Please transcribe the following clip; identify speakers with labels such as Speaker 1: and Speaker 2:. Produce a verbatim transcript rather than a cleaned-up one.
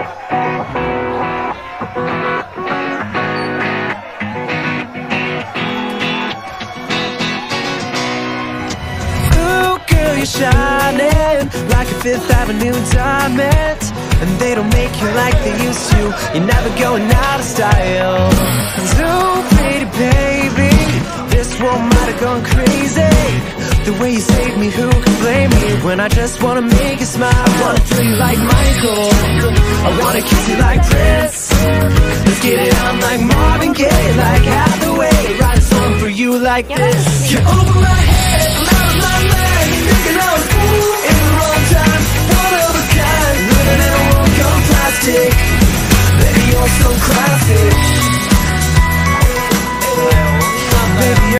Speaker 1: You're shining like a Fifth Avenue diamond, and they don't make you like they used to. You're never going out of style. So pretty, baby, this world might have gone crazy. The way you saved me, who can blame me? When I just wanna make you smile, I wanna thrill you like Michael, I wanna kiss you like Prince. Let's get it on like Marvin Gaye, like Hathaway. Write a song for you like this. You're over my head.